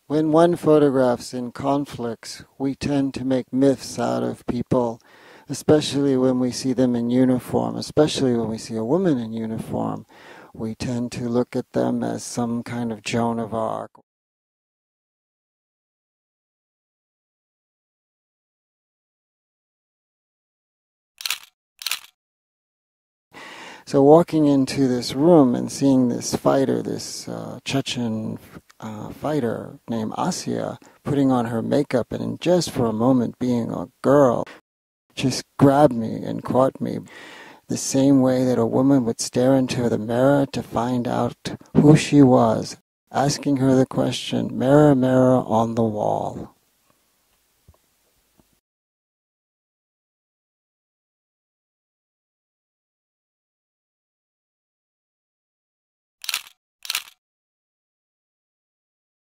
When one photographs in conflicts, we tend to make myths out of people, especially when we see them in uniform, especially when we see a woman in uniform. We tend to look at them as some kind of Joan of Arc. So walking into this room and seeing this fighter, this Chechen fighter named Asya, putting on her makeup and just for a moment being a girl, just grabbed me and caught me. The same way that a woman would stare into the mirror to find out who she was, asking her the question, mirror, mirror on the wall.